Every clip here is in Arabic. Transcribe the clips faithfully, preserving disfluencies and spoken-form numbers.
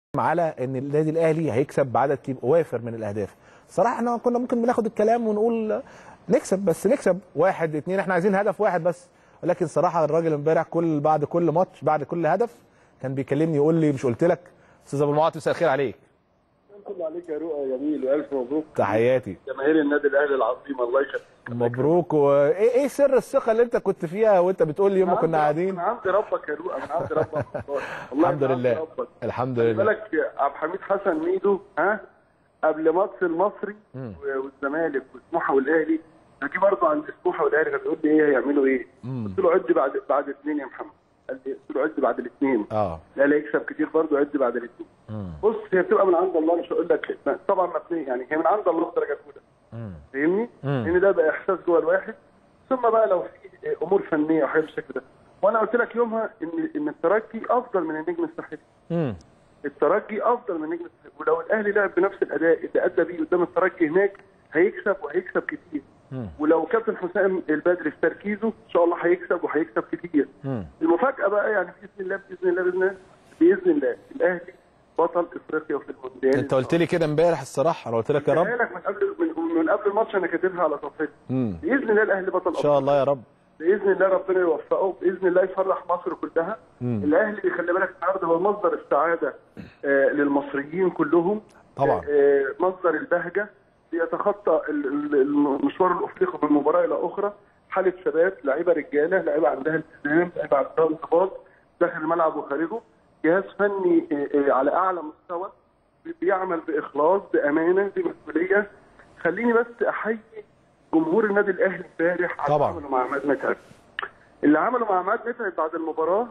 على ان النادي الاهلي هيكسب بعدد وافر من الاهداف. صراحه احنا كنا ممكن بناخد الكلام ونقول نكسب، بس نكسب واحد اتنين، احنا عايزين هدف واحد بس. ولكن صراحه الراجل امبارح كل بعد كل ماتش بعد كل هدف كان بيكلمني يقول لي مش قلت لك استاذ ابو المعاطي مساء الخير عليك. كله عليك يا رؤى جميل والف مبروك. تحياتي جماهير النادي الاهلي العظيم الله يخليك. مبروك. وايه ايه سر الثقه اللي انت كنت فيها وانت بتقول لي يوم ما كنا قاعدين؟ من عند ربك يا رؤى، من عند ربك والله. الحمد لله الحمد لله. بالك عبد الحميد حسن ميدو ها قبل ماتش المصري والزمالك وسموحه والاهلي هاجي برضه عند سموحه والاهلي كان بيقول لي ايه هيعملوا ايه؟ قلت له عد بعد بعد اثنين يا محمد. قال لي قلت له عد بعد الاثنين. اه لا لا يكسب كتير برضه عد بعد الاثنين. بص هي بتبقى من عند الله، مش هقول لك طبعا مبنيه، يعني هي من عند الله الدرجه الاولى. فاهمني؟ لان ده بقى احساس جوه الواحد، ثم بقى لو في امور فنيه او حاجه بالشكل ده. وانا قلت لك يومها ان ان الترجي افضل من النجم الساحلي. امم الترجي افضل من النجم الساحلي، ولو الاهلي لعب بنفس الاداء اللي ادى بيه قدام الترجي هناك هيكسب وهيكسب كتير. مم. ولو كابتن حسام البدري في تركيزه ان شاء الله هيكسب وهيكسب كتير. مم. المفاجاه بقى يعني باذن الله باذن الله باذن الله باذن الله الاهلي بطل افريقيا في المونديال. انت قلت لي كده امبارح الصراحه، انا قلت لك يا رب لك من قبل من, من قبل الماتش انا كاتبها على صفحتي. باذن الله الاهلي بطل ان شاء الله يا رب. باذن الله ربنا يوفقه، باذن الله يفرح مصر كلها. مم. الاهلي خلي بالك النهارده هو مصدر السعاده آه للمصريين كلهم طبعا. آه مصدر البهجه، بيتخطى المشوار الافريقي من مباراه الى اخرى. حاله ثبات، لعيبه رجاله، لعيبه عندها التزام، لعيبه عندها انضباط داخل الملعب وخارجه، جهاز فني على اعلى مستوى بيعمل باخلاص بامانه بمسؤوليه. خليني بس احيي جمهور النادي الاهلي امبارح على اللي عمله مع عماد متعب. اللي عمله مع عماد متعب بعد المباراه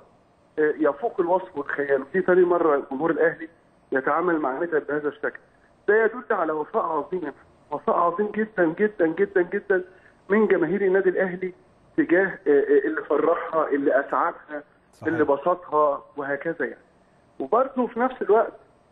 يفوق الوصف والخيال. في ثاني مره جمهور الاهلي يتعامل مع متعب بهذا الشكل. ده يدل على وفاء عظيم، وفاء عظيم جدا جدا جدا جدا من جماهير النادي الاهلي تجاه اللي فرحها، اللي اسعدها، اللي بسطها وهكذا يعني. وبرضه في نفس الوقت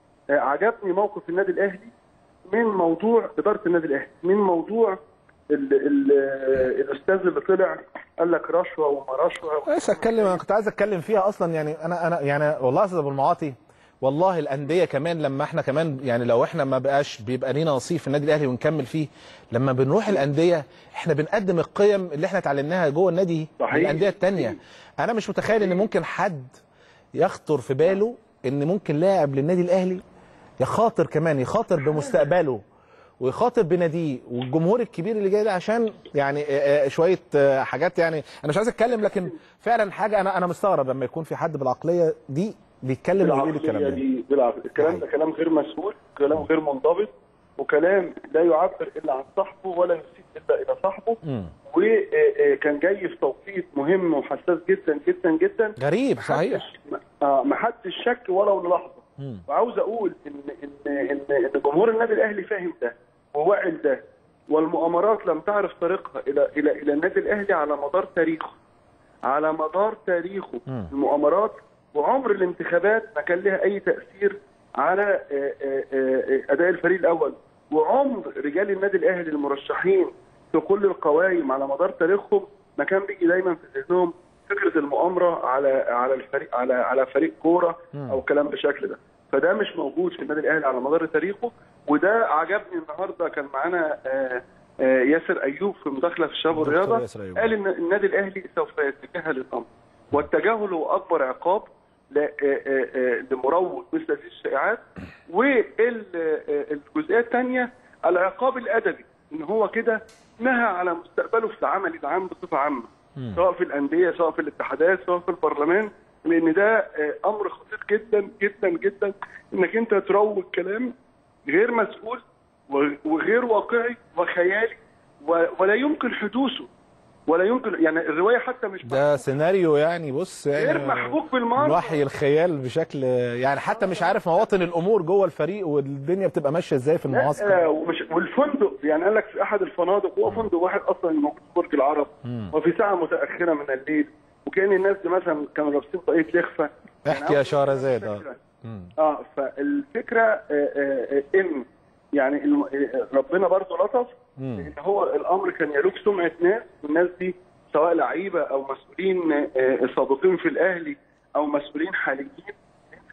عجبني موقف النادي الاهلي من موضوع اداره النادي الاهلي، من موضوع ال ال الاستاذ اللي طلع قال لك رشوه وما رشوه. ايش اتكلم، انا كنت عايز اتكلم فيها اصلا. يعني انا انا يعني والله يا استاذ ابو المعاطي، والله الانديه كمان لما احنا كمان يعني لو احنا ما بقاش بيبقى لينا نصيب في النادي الاهلي ونكمل فيه، لما بنروح الانديه احنا بنقدم القيم اللي احنا اتعلمناها جوه النادي للانديه الثانيه. انا مش متخيل ان ممكن حد يخطر في باله ان ممكن لاعب للنادي الاهلي يخاطر كمان يخاطر بمستقبله ويخاطر بناديه والجمهور الكبير اللي جاي ده عشان يعني شويه حاجات. يعني انا مش عايز اتكلم، لكن فعلا حاجه انا انا مستغرب لما يكون في حد بالعقليه دي بيتكلم ويقول الكلام ده. بالعقليه دي الكلام ده كلام غير مسؤول، كلام غير منضبط، وكلام لا يعبر الا عن صاحبه ولا يسيء الا الى صاحبه. وكان جاي في توقيت مهم وحساس جدا جدا جدا. غريب صحيح. ما حدش شك ولو للحظه. وعاوز اقول ان ان ان ان جمهور النادي الاهلي فاهم ده وواعي ده، والمؤامرات لم تعرف طريقها الى الى الى النادي الاهلي على مدار تاريخه. على مدار تاريخه المؤامرات، وعمر الانتخابات ما كان لها اي تاثير على اداء الفريق الاول. وعمر رجال النادي الاهلي المرشحين في كل القوائم على مدار تاريخهم ما كان بيجي دايما في ذهنهم فكره المؤامره على على الفريق على على فريق كوره او كلام بالشكل ده. فده مش موجود في النادي الاهلي على مدار تاريخه. وده عجبني النهارده. كان معانا ياسر ايوب في مداخله في الشباب والرياضه، قال ان النادي الاهلي سوف يتجاهل الامر، والتجاهل هو اكبر عقاب لمروج مثل هذه الشائعات. والجزئيه الثانيه العقاب الادبي، ان هو كده نهى على مستقبله في العمل العام بصفه عامه، سواء في الانديه سواء في الاتحادات سواء في البرلمان، لان ده امر خطير جدا جدا جدا انك انت تروج كلام غير مسؤول وغير واقعي وخيالي ولا يمكن حدوثه ولا يمكن. يعني الروايه حتى مش ده محبوب. سيناريو يعني بص يعني غير محبوب بالمره، وحي الخيال بشكل يعني حتى مش عارف مواطن الامور جوه الفريق والدنيا بتبقى ماشيه ازاي في المعسكر. ومش والفندق يعني قال لك في احد الفنادق هو فندق واحد اصلا موجود في برج العرب وفي ساعه متاخره من الليل، وكان الناس دي مثلا كانوا لابسين طاقيه لخفه. احكي يعني يا شهرزاد. اه اه فالفكره آه آه ان يعني ربنا برضه لطف ان هو الامر كان يلوك سمعه ناس، والناس دي سواء لعيبه او مسؤولين سابقين في الاهلي او مسؤولين حاليين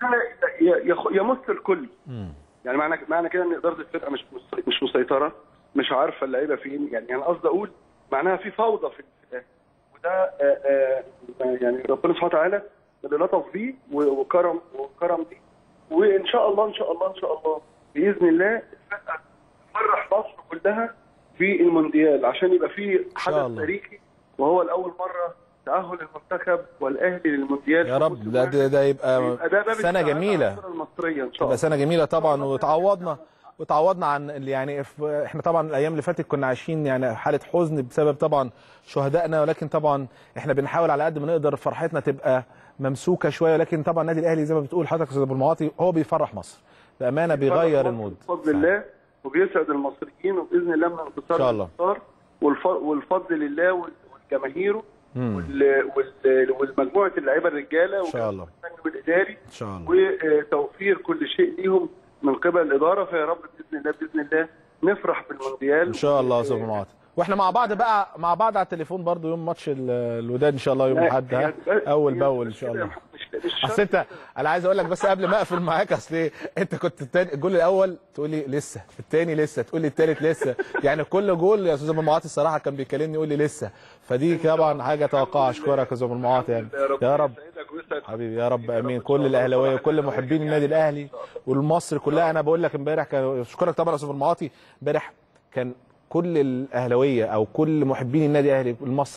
يمس الكل. يعني معنى معنى كده ان اداره الفرقه مش مش مسيطره، مش عارفه اللعيبه فين. يعني انا قصدي اقول معناها في فوضى في الفرقه، وده آآ آآ يعني ربنا سبحانه وتعالى اللي لطف بيه وكرم وكرم بيه. وان شاء الله ان شاء الله ان شاء الله باذن الله الفرقه تفرح مصر كلها في المونديال، عشان يبقى في حدث تاريخي، وهو لاول مره تأهل المنتخب والأهلي للمونديال. يا رب ده ده, ده يبقى, يبقى سنة جميلة المصرية إن شاء الله. تبقى سنة جميلة طبعا، وتعوضنا وتعوضنا عن يعني احنا طبعا الايام اللي فاتت كنا عايشين يعني حالة حزن بسبب طبعا شهدائنا، ولكن طبعا احنا بنحاول على قد ما نقدر فرحتنا تبقى ممسوكة شوية. ولكن طبعا النادي الاهلي زي ما بتقول حضرتك يا استاذ ابو المعاطي هو بيفرح مصر بأمانة، بيغير المود بفضل الله، وبيسعد المصريين، وباذن الله من انتصار ان شاء الله، والفضل لله والجماهير والمجموعه اللعيبه الرجاله ان شاء الله والمجلس الاداري ان شاء الله، وتوفير كل شيء ليهم من قبل الاداره. فيا رب باذن الله باذن الله نفرح بالمونديال ان شاء الله يا استاذ معاذ. واحنا مع بعض بقى مع بعض على التليفون برضو يوم ماتش الوداد ان شاء الله يوم الاحد اول باول ان شاء الله. اصل انت انا عايز اقول لك بس قبل ما اقفل معاك، اصل ايه انت كنت التاني الجول الاول تقول لي لسه، الثاني لسه، تقول لي الثالث لسه، يعني كل جول يا استاذ ابو المعاطي الصراحه كان بيكلمني يقول لي لسه، فدي طبعا حاجه توقع. اشكرك يا استاذ ابو المعاطي يعني. يا رب حبيبي يا رب امين. كل الاهلاويه وكل محبين النادي الاهلي والمصر كلها. انا بقول لك امبارح كان اشكرك طبعا يا استاذ ابو المعاطي، امبارح كان كل الاهلاويه او كل محبين النادي الاهلي المصري